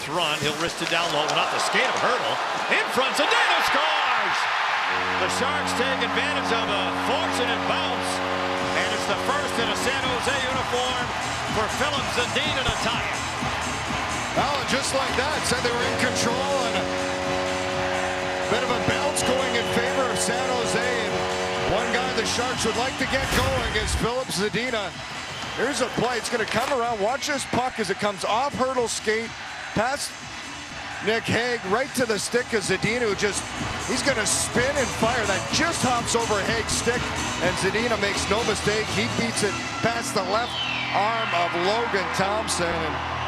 run. He'll wrist it down low, but not the skate of hurdle. In front, Zadina scores! The Sharks take advantage of a fortunate bounce, and it's the first in a San Jose uniform for Filip Zadina to tie it. Well, just like that, said they were in control, and a bit of a bounce going in favor of San Jose. And one guy the Sharks would like to get going is Filip Zadina. Here's a play. It's going to come around. Watch this puck as it comes off hurdle skate, past Nick Hague, right to the stick of Zadina, who he's going to spin and fire. That just hops over Hague's stick, and Zadina makes no mistake. He beats it past the left arm of Logan Thompson. And